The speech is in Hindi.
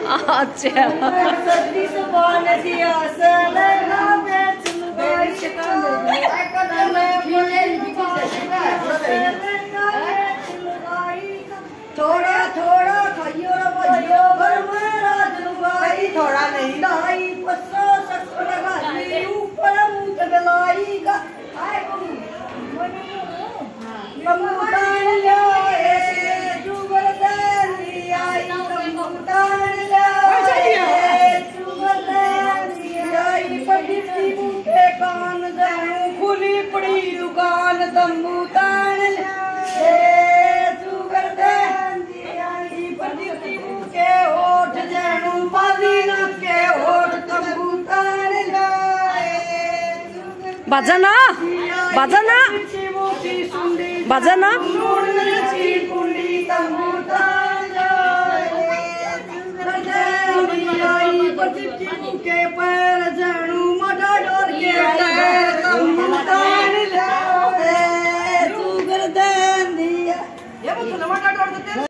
अच्छा थोड़ा थोड़ा खाइयो बजियो घर में राज लुगाई थोड़ा नहीं दाई पसो शक्कर लगाई ऊपर मुंह गलाई का आए कमूतान लो जुगर दानी आई कमूतान लो जुगर दानी आई पड़ती मुके कान जाऊं खुली पड़ी दुकान कमूतान लो जुगर दानी आई पड़ती मुके होठ जाऊं पादी न के होठ कमूतान लो बजना बजना बजना कुंडी तंबू